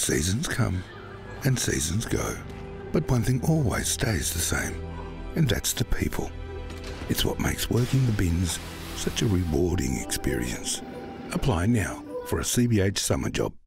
Seasons come and seasons go, but one thing always stays the same, and that's the people. It's what makes working the bins such a rewarding experience. Apply now for a CBH Summer Job.